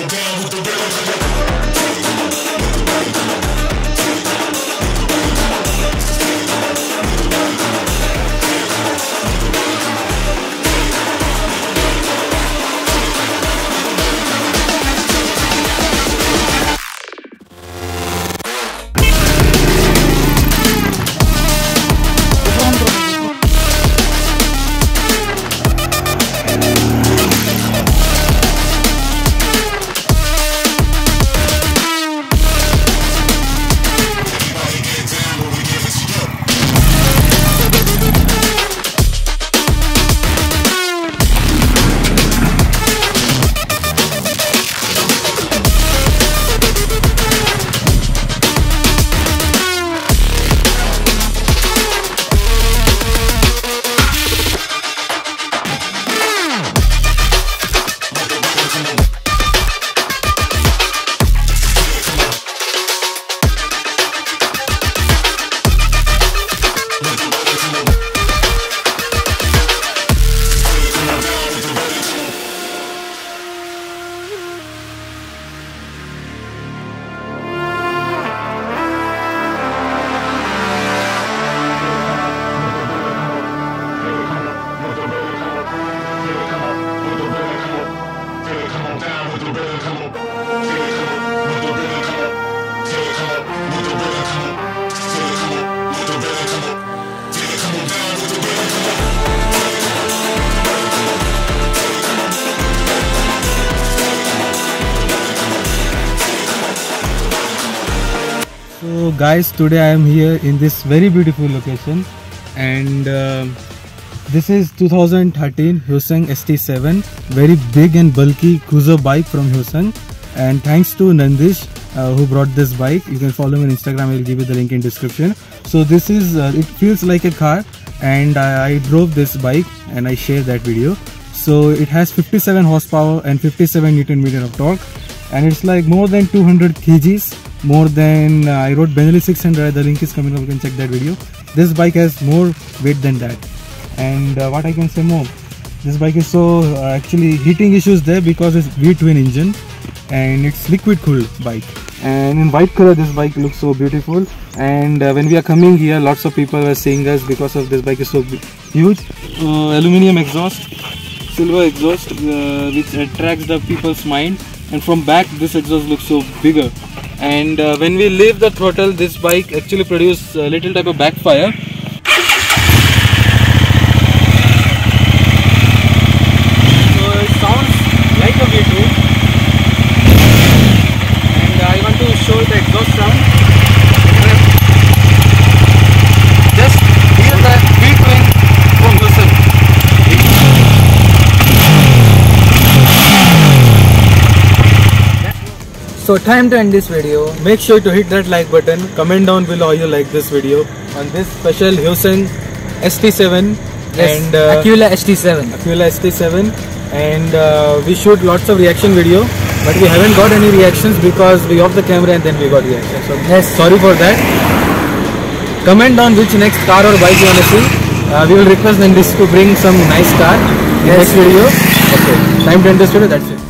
So guys, today I am here in this very beautiful location, and this is 2013 Hyosung ST7, very big and bulky cruiser bike from Hyosung, and thanks to Nandish who brought this bike. You can follow him on Instagram, I will give you the link in description. So this is, it feels like a car, and I drove this bike and I shared that video. So it has 57 horsepower and 57 Nm of torque, and it's like more than 200 kgs, more than I rode Benelli 600, the link is coming up, you can check that video. This bike has more weight than that. And what I can say more, this bike is so actually heating issues there because it's V-twin engine and it's liquid cooled bike, and in white color this bike looks so beautiful. And when we are coming here, lots of people were seeing us because of this bike is so huge. Aluminium exhaust, silver exhaust, which attracts the people's mind, and from back this exhaust looks so bigger. And when we leave the throttle, this bike actually produces a little type of backfire. So it sounds like a V2, and I want to show the exhaust sound. Just hear the V-twin from Hyosung. So time to end this video. Make sure to hit that like button, comment down below how you like this video on this special Hyosung ST7. Yes, and Aquila ST7, and we shoot lots of reaction video, but we haven't got any reactions because we off the camera and then we got reactions. So yes, sorry for that. Comment down which next car or bike you want to see. We will request Nandish to bring some nice car in next video. Okay, time to end this video. That's it.